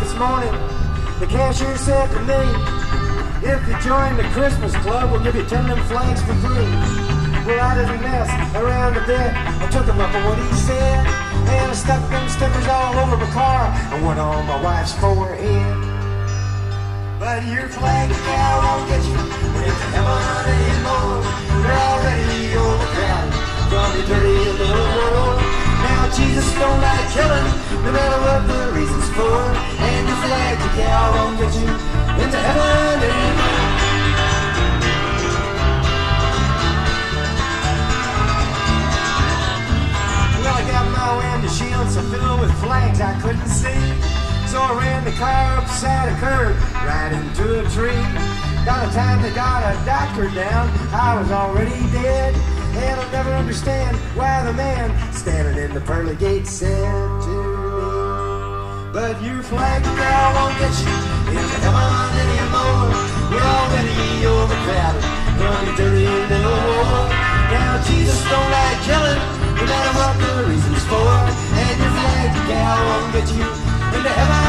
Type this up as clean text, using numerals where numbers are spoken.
this morning, the cashier said to me, if you join the Christmas club, we'll give you 10 of them flags for free. Well, I didn't mess around a bit. I took him up on what he said, and I stuck them stickers all over my car and went on my wife's forehead. But your flag decal won't get you into heaven anymore. They're already overcrowded from your dirty little world. Now Jesus don't like killing, no matter what the reason's for. And your flag decal won't get you into heaven anymore. Well, I got my window shield so filled with flags I couldn't see. So I ran the car upside a curb, right into a tree. By the time they got a doctor down, I was already dead. And I'll never understand why the man standing in the pearly gate said to me, but your flag decal won't get you into heaven anymore. We're already overcrowded from your dirty little war. Now Jesus don't like killing, no matter what the reason's for. And your flag decal won't get you into heaven